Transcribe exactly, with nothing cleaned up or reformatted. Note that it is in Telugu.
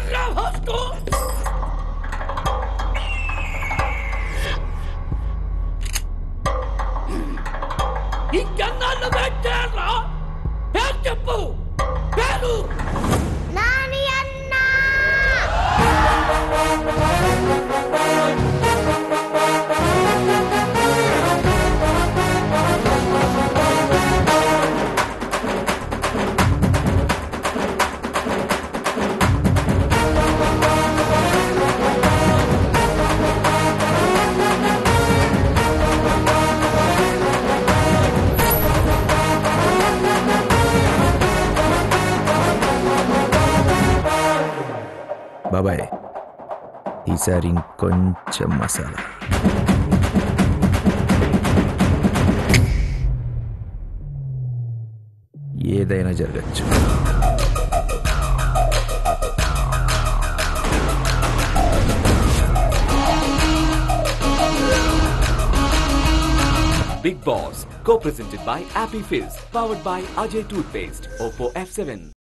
ఏంట్రా ఫస్ట్ ఇంకెన్నాళ్ళు వెయిట్ చేయాలరా? పేరు చెప్పు. పేరు నాని అన్న. బాబాయ్, ఈసారి ఇంకొంచెం మసాలా. ఏదైనా జరగచ్చు. Bigg Boss, co-presented by Appy Fizz, powered by Ajay Toothpaste, Oppo F seven.